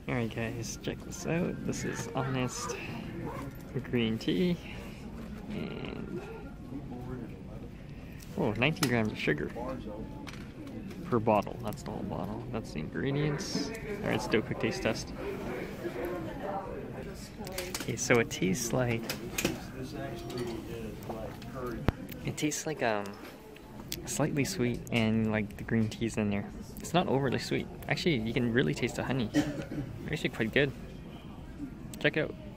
Alright guys, check this out. This is Honest green tea. And 19 grams of sugar per bottle. That's the whole bottle. That's the ingredients. Alright, let's do a quick taste test. Okay, so it tastes like slightly sweet, and like the green tea's in there. It's not overly sweet. Actually, you can really taste the honey. Actually quite good. Check it out.